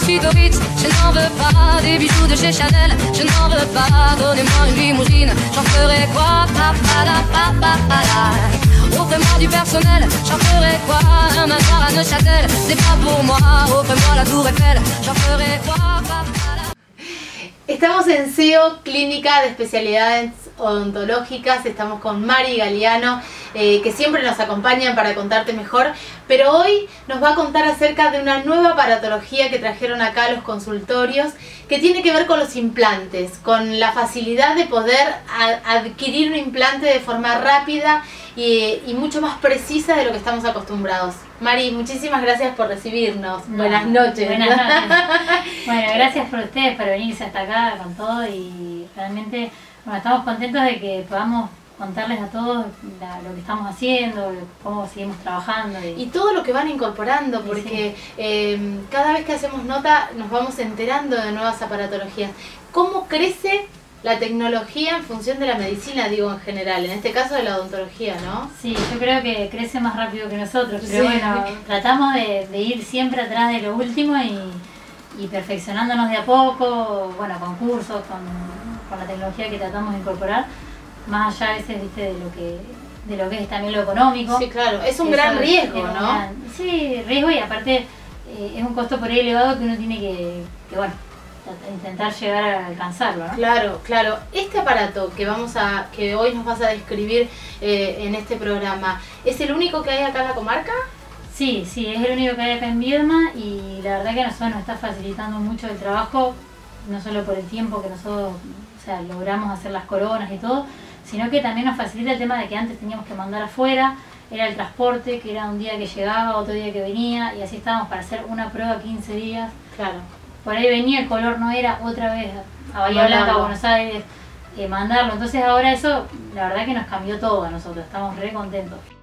Chicoritz, je n'en veux pas des bijoux de chez Chanel, je n'en veux pas, donnez-moi une limousine, j'en ferai quoi, offrez-moi du personnel, j'en ferai quoi, un manoir à Neuchâtel, c'est pas pour moi, offrez-moi la tour Eiffel, j'en ferai quoi, Estamos en SEO, Clínica de Especialidades Odontológicas. Estamos con Mari Galeano, que siempre nos acompañan para contarte mejor, pero hoy nos va a contar acerca de una nueva aparatología que trajeron acá a los consultorios, que tiene que ver con los implantes, con la facilidad de poder adquirir un implante de forma rápida y mucho más precisa de lo que estamos acostumbrados. Mari, muchísimas gracias por recibirnos. Buenas noches. Buenas noches. Bueno, gracias por ustedes por venirse hasta acá con todo y realmente estamos contentos de que podamos contarles a todos lo que estamos haciendo, cómo seguimos trabajando. Y todo lo que van incorporando, porque sí. Cada vez que hacemos nota nos vamos enterando de nuevas aparatologías. ¿Cómo crece la tecnología en función de la medicina, digo, en general, en este caso de la odontología, ¿no? Sí, yo creo que crece más rápido que nosotros, pero sí. Bueno, tratamos de ir siempre atrás de lo último y perfeccionándonos de a poco, bueno, con cursos, con la tecnología que tratamos de incorporar, más allá a veces, viste, de lo que es también lo económico. Sí, claro, es un gran riesgo, ¿no? Sí, riesgo, y aparte es un costo por ahí elevado que uno tiene que bueno, intentar llegar a alcanzarlo, ¿no? Claro, claro. Este aparato que hoy nos vas a describir en este programa, ¿es el único que hay acá en la comarca? Sí, es el único que hay acá en Viedma, y la verdad que a nosotros nos está facilitando mucho el trabajo, no solo por el tiempo que nosotros, logramos hacer las coronas y todo, sino que también nos facilita el tema de que antes teníamos que mandar afuera, era el transporte, que era un día que llegaba, otro día que venía, y así estábamos para hacer una prueba 15 días. Claro. Por ahí venía, el color no era, otra vez a Bahía Blanca, a Buenos Aires, mandarlo. Entonces ahora eso, la verdad que nos cambió todo a nosotros, estamos re contentos.